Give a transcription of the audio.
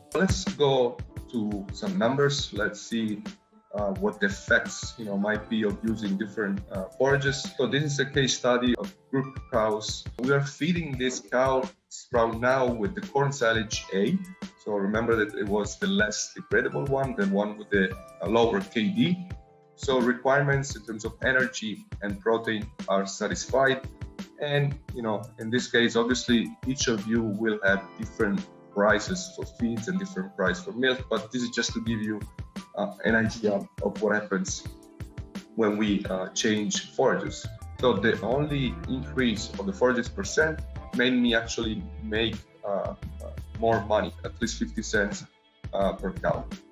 Let's go to some numbers. Let's see what the effects might be of using different forages. So this is a case study of group cows. We are feeding these cows from now with the corn silage A. So remember that it was the less degradable one, the one with the lower KD. So requirements in terms of energy and protein are satisfied. And in this case, obviously, each of you will have different prices for feeds and different price for milk, but this is just to give you an idea of what happens when we change forages. So the only increase of the forages percent made me actually make more money, at least 50 cents per cow.